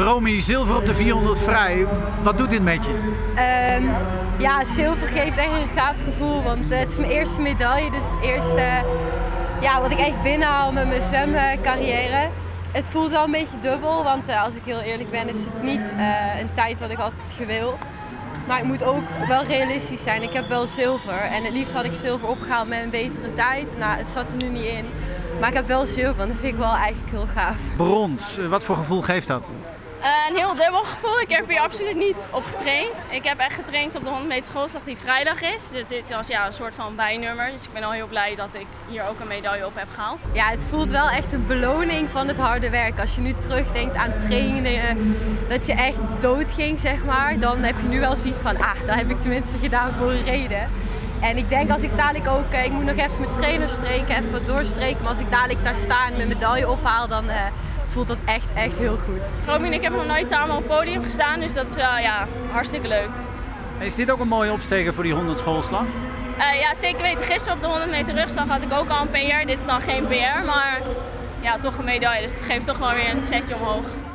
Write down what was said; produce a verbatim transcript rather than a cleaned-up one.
Romy, zilver op de vierhonderd vrij. Wat doet dit met je? Um, ja, zilver geeft echt een gaaf gevoel, want uh, het is mijn eerste medaille. Dus het eerste ja, wat ik echt binnenhaal met mijn zwemcarrière. Het voelt wel een beetje dubbel, want uh, als ik heel eerlijk ben is het niet uh, een tijd wat ik altijd gewild. Maar ik moet ook wel realistisch zijn. Ik heb wel zilver en het liefst had ik zilver opgehaald met een betere tijd. Nou, het zat er nu niet in. Maar ik heb wel zilver en dat vind ik wel eigenlijk heel gaaf. Brons, wat voor gevoel geeft dat? Uh, een heel dubbel gevoel. Ik heb hier absoluut niet op getraind. Ik heb echt getraind op de honderd meter schoolslag die vrijdag is. Dus dit was ja, een soort van bijnummer. Dus ik ben al heel blij dat ik hier ook een medaille op heb gehaald. Ja, het voelt wel echt een beloning van het harde werk. Als je nu terugdenkt aan trainingen, dat je echt dood ging, zeg maar. Dan heb je nu wel zoiets van, ah, dat heb ik tenminste gedaan voor een reden. En ik denk als ik dadelijk ook, ik moet nog even met trainer spreken, even wat doorspreken. Maar als ik dadelijk daar sta en mijn medaille ophaal, dan uh, voelt dat echt, echt heel goed. Romy en ik hebben nog nooit samen op het podium gestaan, dus dat is uh, ja, hartstikke leuk. Is dit ook een mooie opsteker voor die honderd schoolslag? Uh, ja, zeker weten. Gisteren op de honderd meter rugslag had ik ook al een P R. Dit is dan geen P R, maar ja, toch een medaille. Dus het geeft toch wel weer een setje omhoog.